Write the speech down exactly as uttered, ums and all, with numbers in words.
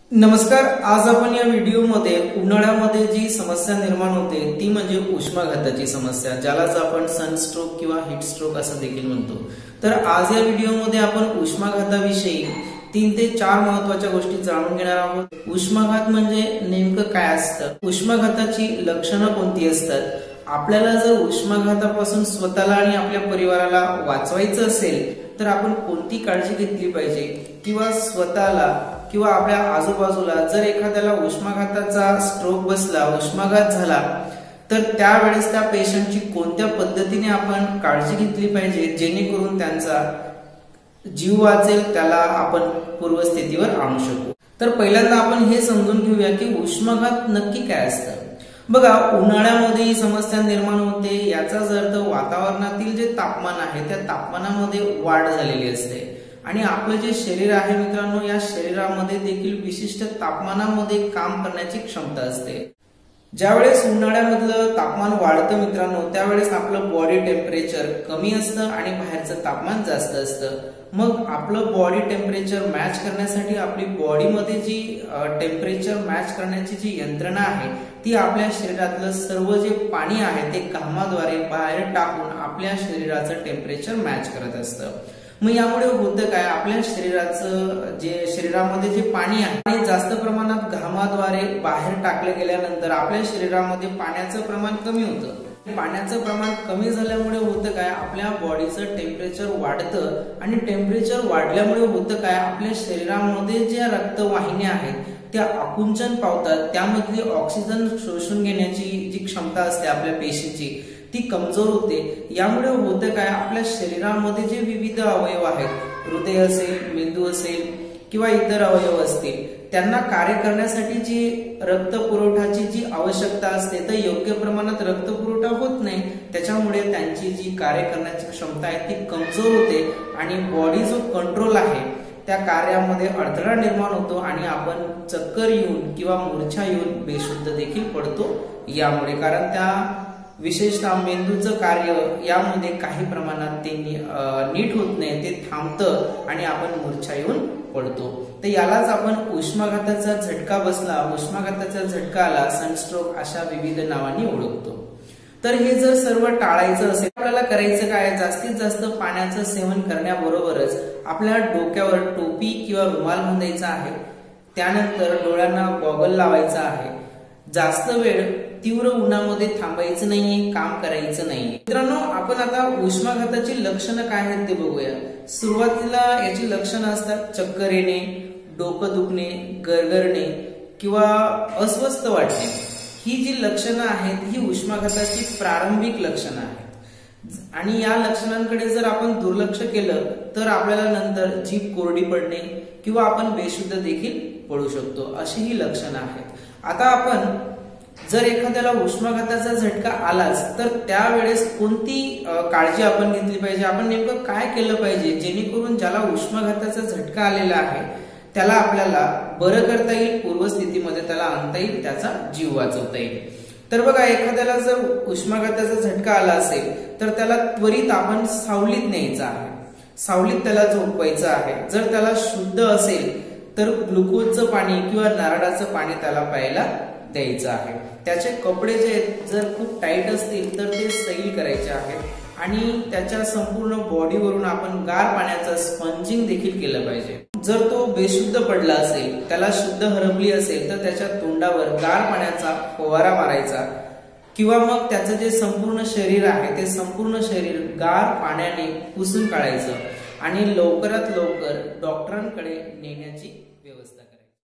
नमस्कार। आज आपण या व्हिडिओमध्ये उन्हाळ्यामध्ये जी समस्या निर्माण होते ती म्हणजे उष्माघाताची समस्या, ज्यालाच आपण सनस्ट्रोक किंवा हीट स्ट्रोक असं देखील म्हणतो। तर आज या व्हिडिओमध्ये आपण उष्माघाताविषयी तीन ते चार महत्त्वाच्या गोष्टी जाणून घेणार आहोत। उष्माघात म्हणजे नेमकं काय असतं, उष्माघाताची लक्षणं कोणती असतात, आपल्याला जर उष्माघातापासून स्वतःला आणि आपल्या परिवाराला वाचवायचं असेल तर आपण कोणती काळजी घेतली पाहिजे, किंवा स्वतःला किंवा आपल्या आजूबाजूला जर एखाद्याला उष्माघाताचा स्ट्रोक बसला, उष्माघात झाला, तर त्यावेळेस त्या पेशंटची कोणत्या पद्धतीने आपण काळजी घेतली पाहिजे जेणेकरून त्यांचा जीव वाचेल, त्याला आपण पूर्वस्थितीवर आणू शकू। तर पहिल्यांदा आपण हे समजून घेऊया की उष्माघात नक्की काय असतं। बघा, उन्हाळ्यामध्ये ही समस्या निर्माण होते, याचाच अर्थ वातावरणातील जे तापमान आहे त्या तापमानामध्ये वाढ झालेली असते आणि आपलं जे शरीर आहे मित्रांनो, या शरीरामध्ये देखील विशिष्ट तापमानामध्ये काम करण्याची क्षमता असते। ज्यावेळेस उन्हाळ्यामधलं तापमान वाढतं मित्रांनो, त्यावेळेस आपलं बॉडी टेम्परेचर कमी असतं आणि बाहेरचं तापमान जास्त असतं। मग आपलं बॉडी टेम्परेचर मॅच करण्यासाठी आपली बॉडीमध्ये जी टेम्परेचर मॅच करण्याची जी यंत्रणा आहे ती आपल्या शरीरातलं सर्व जे पाणी आहे ते घामाद्वारे बाहेर टाकून आपल्या शरीराचं टेम्परेचर मॅच करत असतं। मग यामुळे होतं काय, आपल्या शरीराचं जे शरीरामध्ये जे पाणी आहे ते जास्त प्रमाणात घामाद्वारे बाहेर टाकले गेल्यानंतर आपल्या शरीरामध्ये पाण्याचं प्रमाण कमी होतं। पाण्याचं प्रमाण कमी झाल्यामुळे होतं काय, आपल्या बॉडीचं टेम्परेचर वाढतं आणि टेम्परेचर वाढल्यामुळे होतं काय, आपल्या शरीरामध्ये ज्या रक्तवाहिन्या आहेत त्या आकुंचन पावतात, त्यामधली ऑक्सिजन शोषून घेण्याची जी क्षमता असते आपल्या पेशीची ती कमजोर होते। यामुळे होतं काय, आपल्या शरीरामध्ये जे विविध अवयव आहेत, हृदय असेल, मेंदू असेल किंवा इतर अवयव असतील, त्यांना कार्य करण्यासाठी जी रक्त पुरवठ्याची जी आवश्यकता असते तर योग्य प्रमाणात रक्त पुरवठा होत नाही, त्याच्यामुळे त्यांची जी कार्य करण्याची क्षमता आहे ती कमजोर होते आणि बॉडी जो कंट्रोल आहे त्या कार्यामध्ये अडथळा निर्माण होतो आणि आपण चक्कर येऊन किंवा मूर्छा येऊन बेशुद्ध देखील पडतो यामुळे, कारण त्या विशेषतः मेंदूचं कार्य यामध्ये काही प्रमाणात ते नीट होत नाही, ते थांबतं आणि आपण मूर्छा येऊन पडतो। तर यालाच आपण उष्माघाताचा झटका बसला, उष्माघाताचा झटका आला, सनस्ट्रोक अशा विविध नावांनी ओळखतो। तर हे जर सर्व टाळायचं असेल आपल्याला करायचं काय, जास्तीत जास्त पाण्याचं सेवन करण्याबरोबरच आपल्या डोक्यावर टोपी किंवा रुमाल बांधायचा आहे, त्यानंतर डोळ्यांना गॉगल लावायचा आहे, जास्त वेळ तीव्र उन्हामध्ये थांबायचं नाहीये, काम करायचं नाहीये। मित्रांनो, आपण आता उष्माघाताची लक्षणं काय आहेत ते बघूया। सुरुवातीला याची लक्षणं असतात चक्कर येणे, डोकं दुखणे, गरगरणे किंवा अस्वस्थ वाटणे। ही जी लक्षणं आहेत ही उष्माघाताची प्रारंभिक लक्षणं आहेत आणि या लक्षणांकडे जर आपण दुर्लक्ष केलं तर आपल्याला नंतर जीभ कोरडी पडणे किंवा आपण बेशुद्ध देखील पडू शकतो, अशी ही लक्षणं आहेत। आता आपण जर एखाद्याला उष्माघाताचा झटका आलाच तर त्यावेळेस कोणती काळजी आपण घेतली पाहिजे, आपण नेमकं काय केलं पाहिजे जेणेकरून ज्याला उष्माघाताचा झटका आलेला आहे त्याला आपल्याला बरं करता येईल, पूर्वस्थितीमध्ये त्याला आणता येईल, त्याचा जीव वाचवता येईल। तर बघा, एखाद्याला जर उष्माघाताचा झटका आला असेल तर त्याला त्वरित आपण सावलीत न्यायचं आहे, सावलीत त्याला झोपवायचं आहे। जर त्याला शुद्ध असेल तर ग्लुकोजचं पाणी किंवा नारळाचं पाणी त्याला प्यायला द्यायचं आहे। त्याचे कपडे जे जर खूप टाईट असतील तर ते सैल करायचे आहेत आणि त्याच्या संपूर्ण बॉडीवरून आपण गार पाण्याचं स्पंजिंग देखील केलं पाहिजे। जर तो बेशुद्ध पडला असेल, त्याला शुद्ध हरपली असेल तर त्याच्या तोंडावर गार पाण्याचा फवारा मारायचा किंवा मग त्याचं जे संपूर्ण शरीर आहे ते संपूर्ण शरीर गार पाण्याने पुसून काढायचं आणि लवकरात लवकर डॉक्टरांकडे नेण्याची व्यवस्था करायची।